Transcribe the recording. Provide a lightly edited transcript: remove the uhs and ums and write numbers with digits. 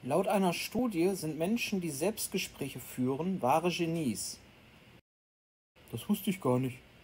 Laut einer Studie sind Menschen, die Selbstgespräche führen, wahre Genies. Das wusste ich gar nicht.